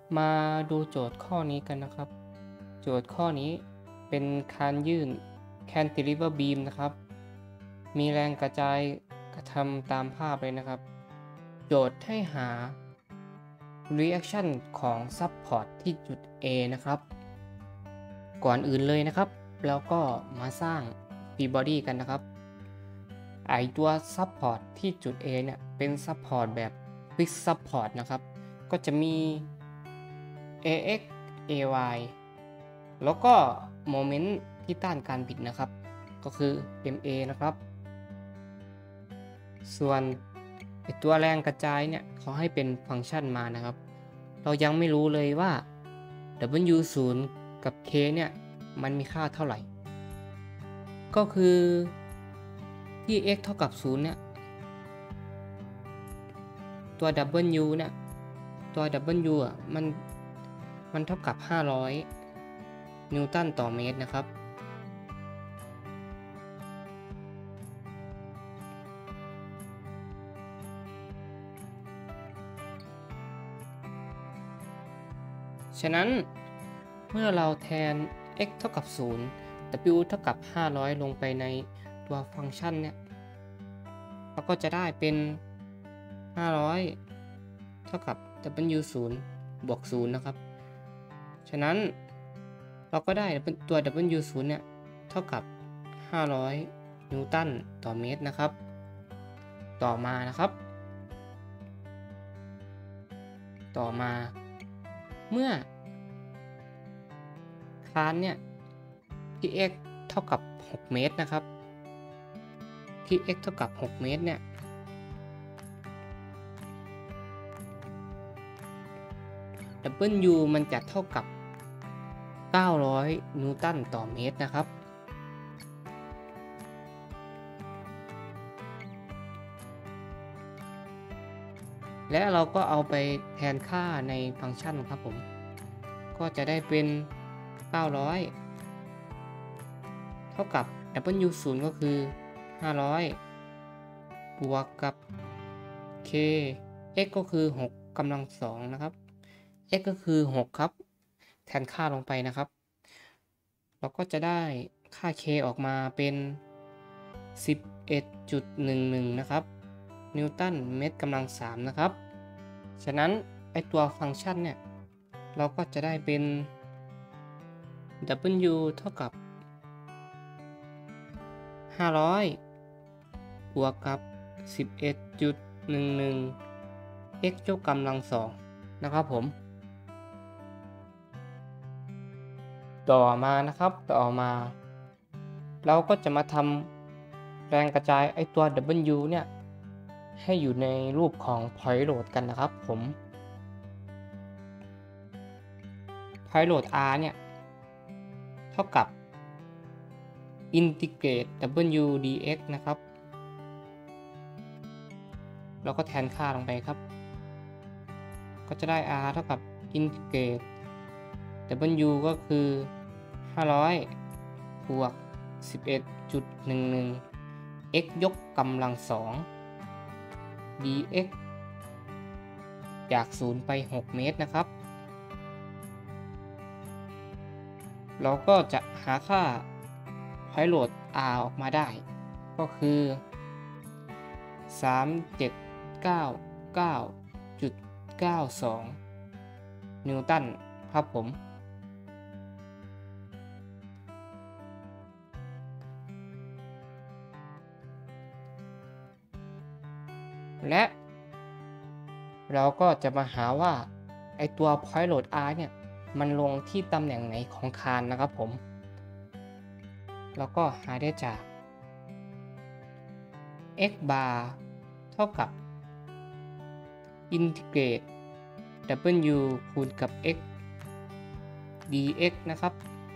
มาดูโจทย์ข้อนี้กันนะครับ โจทย์ข้อนี้เป็นการยื่น cantilever beam นะครับ มีแรงกระจายกระทำตามภาพเลยนะครับ โจทย์ให้หา reaction ของ support ที่จุด A นะครับ ก่อนอื่นเลยนะครับ เราก็มาสร้าง free body กันนะครับ ไอตัว support ที่จุด A เนี่ยเป็น support แบบ fixed support นะครับ ก็จะมี ax ay แล้วก็โมเมนต์ที่ต้านการบิดนะครับ ก็คือ ma นะครับ ส่วนตัวแรงกระจายเนี่ยเขาให้เป็นฟังก์ชันมานะครับ เรายังไม่รู้เลยว่า w0 กับ k เนี่ยมันมีค่าเท่าไหร่ ก็คือที่ x เท่ากับ0เนี่ยตัว w เนี่ยตัว w อ่ะมันเท่ากับ500นิวตันต่อเมตรนะครับฉะนั้นเมื่อเราแทน x เท่ากับ0 w เท่ากับ500ลงไปในตัวฟังก์ชันเนี่ยเราก็จะได้เป็น500เท่ากับ w0 บวก0นะครับฉะนั้นเราก็ได้ตัว w0 เนี่ยเท่ากับ500นิวตันต่อเมตรนะครับต่อมาเมื่อคานเนี่ยที่ x เท่ากับ6เมตรนะครับที่ x เท่ากับ6เมตรเนี่ยW มันจะเท่ากับ900นิวตันต่อเมตรนะครับและเราก็เอาไปแทนค่าในฟังก์ชันครับผมก็จะได้เป็น900เท่ากับ W0 ก็คือ500บวกกับ K x ก็คือ6กำลัง2นะครับ x ก็คือ6ครับแทนค่าลงไปนะครับเราก็จะได้ค่า k ออกมาเป็น 11.11 นะครับนิวตันเมตรกำลัง3นะครับฉะนั้นไอตัวฟังก์ชันเนี่ยเราก็จะได้เป็น W เท่ากับ500บวกกับ 11.11 x ยกกำลัง2นะครับผมต่อมาเราก็จะมาทำแรงกระจายไอตัว W เนี่ยให้อยู่ในรูปของ point load กันนะครับผม point load R เนี่ยเท่ากับ integrate W dx นะครับเราก็แทนค่าลงไปครับก็จะได้ R เท่ากับ integrate W ก็คือ500บวก 11.11 x ยกกำลัง2 dx จาก0ไป6เมตรนะครับเราก็จะหาค่า point load R ออกมาได้ก็คือ 3799.92 นิวตันครับผมและเราก็จะมาหาว่าไอตัว point load R เนี่ยมันลงที่ตำแหน่งไหนของคานนะครับผมเราก็หาได้จาก x bar เท่ากับ integrate w คูณกับ x dx นะครับ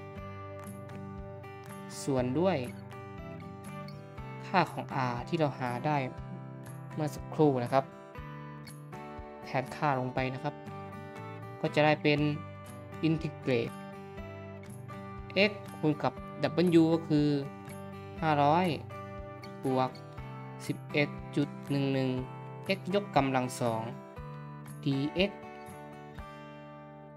ส่วนด้วยค่าของ r ที่เราหาได้เมื่อสักครู่นะครับแทนค่าลงไปนะครับก็จะได้เป็น integrate x คูณกับ w ก็คือ500บวก 11.11 x ยกกำลัง2 dx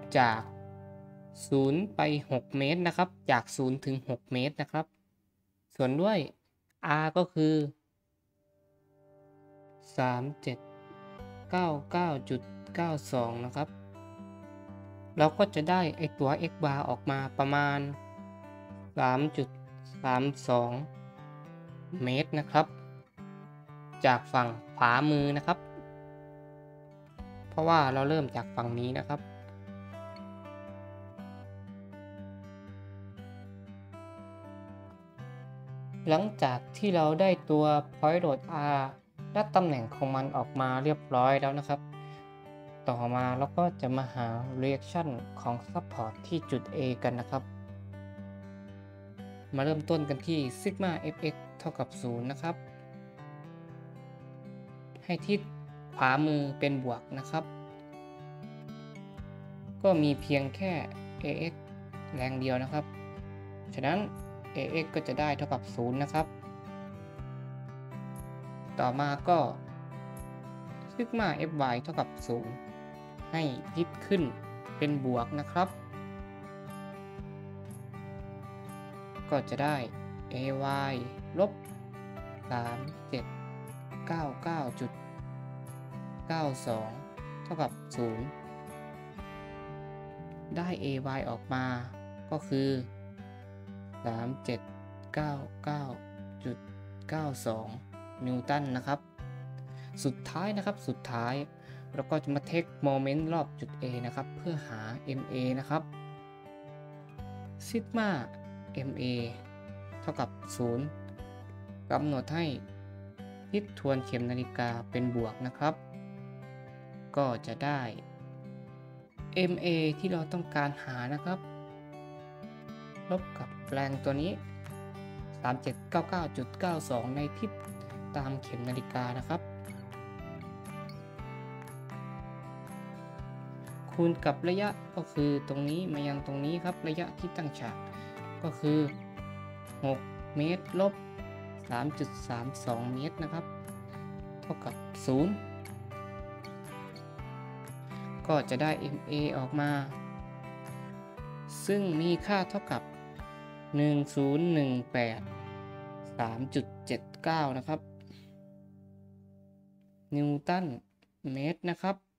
จาก0ไป6เมตรนะครับจาก0ถึง6เมตรนะครับส่วนด้วย r ก็คือ3799.92นะครับเราก็จะได้ไอตัว x bar ออกมาประมาณ 3.32 เมตรนะครับจากฝั่งขวามือนะครับเพราะว่าเราเริ่มจากฝั่งนี้นะครับหลังจากที่เราได้ตัว point load r และตำแหน่งของมันออกมาเรียบร้อยแล้วนะครับต่อมาเราก็จะมาหา reaction ของ support ที่จุด A กันนะครับมาเริ่มต้นกันที่ sigma fx เท่ากับ0นะครับให้ทิศขวามือเป็นบวกนะครับก็มีเพียงแค่ ax แรงเดียวนะครับฉะนั้น ax ก็จะได้เท่ากับ0นะครับต่อมาก็ sigma fy เท่ากับ0ให้ทิศขึ้นเป็นบวกนะครับก็จะได้ ay ลบ 3799.92 เท่ากับ 0 ได้ ay ออกมาก็คือ 3799.92 นิวตันนะครับสุดท้ายเราก็จะมาเทคโมเมนต์รอบจุด A นะครับเพื่อหา ma นะครับซิกมา ma เท่ากับ 0 กำหนดให้ทิศทวนเข็มนาฬิกาเป็นบวกนะครับก็จะได้ ma ที่เราต้องการหานะครับลบกับแรงตัวนี้ 3799.92 ในทิศตามเข็มนาฬิกานะครับคูณกับระยะก็คือตรงนี้มายังตรงนี้ครับระยะที่ตั้งฉากก็คือ6เมตรลบ 3.32 เมตรนะครับเท่ากับ 0 ก็จะได้ ma ออกมาซึ่งมีค่าเท่ากับ1018 3.79 นะครับนิวตันเมตรนะครับ